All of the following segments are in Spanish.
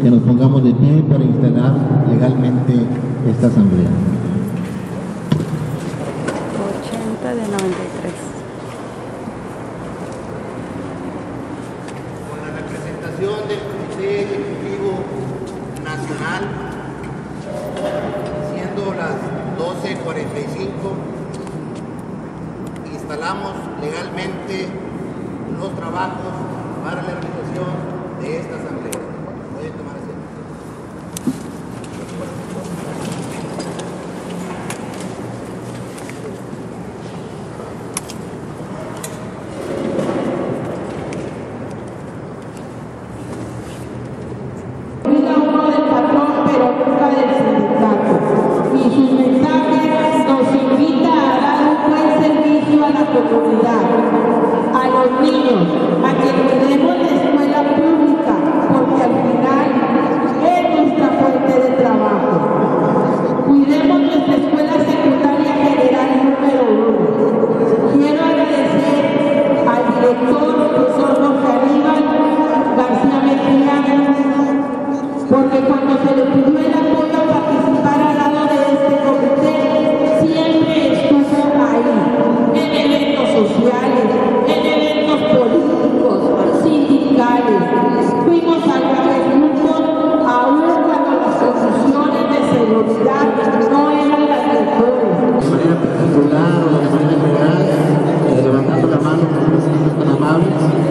que nos pongamos de pie para instalar legalmente esta asamblea. 80 de 93. Con la representación del Comité Ejecutivo Nacional, siendo las 12:45, instalamos legalmente los trabajos para la realización de esta asamblea. Voy a tomar asiento. Uno del patrón, pero nunca del sindicato. Y sus mensajes nos invita a dar un buen servicio a la comunidad, a los niños, a que cuidemos la escuela pública, porque al final es nuestra fuente de trabajo. Cuidemos nuestra escuela secundaria general número 1. Quiero agradecer al director, profesor Jorge Aníbal García Mejía, porque cuando se le pidió el apoyo a participar al lado de este comité, siempre estuvo ahí, en eventos sociales, en eventos políticos, sindicales. Fuimos a grabar grupos, aún cuando las condiciones de seguridad no eran las mejores. De manera particular o de manera general, levantando la mano con los tan amables,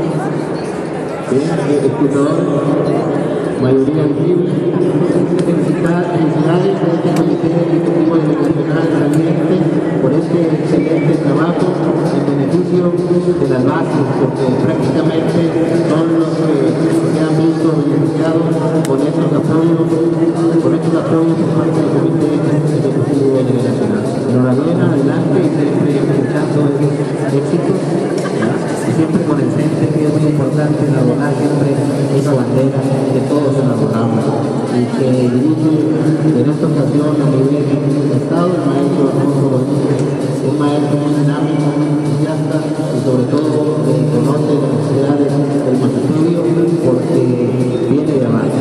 escrutadores, mayoría visible. Felicidades a este Comité Ejecutivo Nacional saliente por este excelente trabajo en beneficio de las bases, porque prácticamente son los que se han visto beneficiados con estos apoyos por parte del Comité Ejecutivo Nacional. Enhorabuena, adelante y siempre escuchando estos éxitos, y siempre con el CENTE, que es muy importante elaborar siempre esa bandera que todos elaboramos y que dirige en esta ocasión a nivel del Estado el maestro Alfonso Rodríguez, un maestro muy dinámico, muy entusiasta y sobre todo conoce las necesidades del magisterio porque viene de abajo.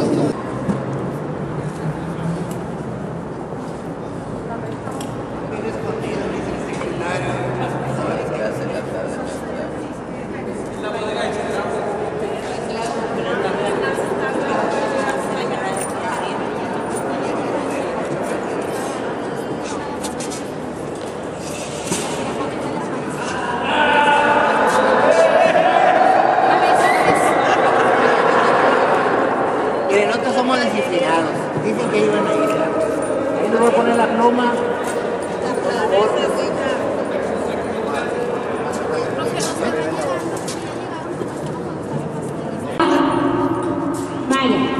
Nosotros somos disciplinados, dicen que iban a ir. Ahí les voy a poner la pluma. Vaya.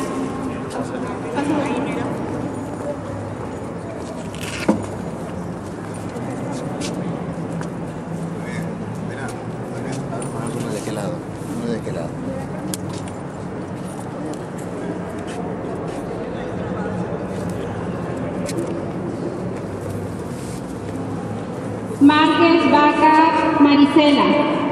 Uno de qué lado, uno de qué lado. Márquez Vaca Marisela.